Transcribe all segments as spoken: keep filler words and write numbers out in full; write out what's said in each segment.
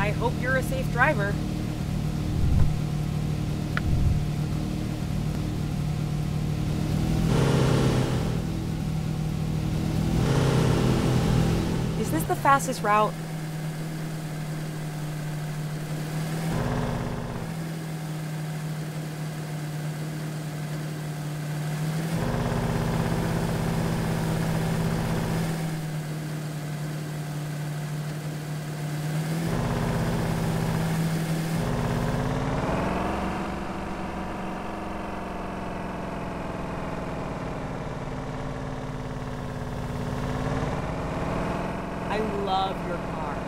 I hope you're a safe driver. Is this the fastest route? I love your car.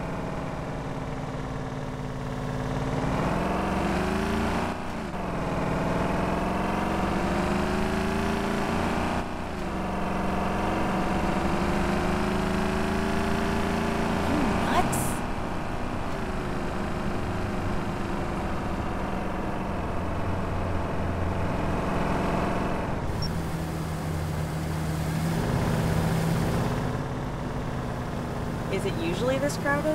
You nuts? Is it usually this crowded?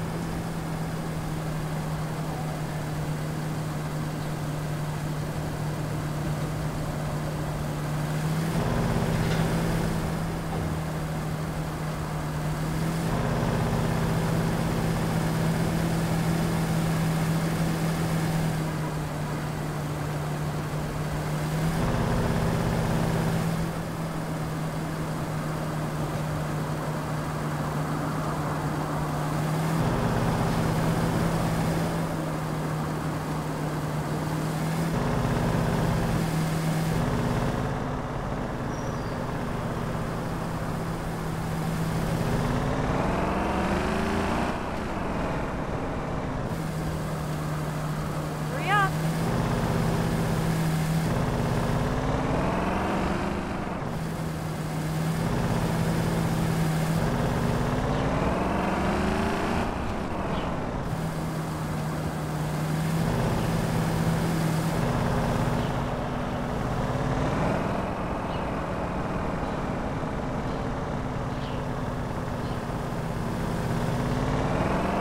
Hurry up!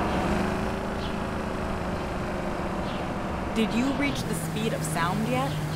Did you reach the speed of sound yet?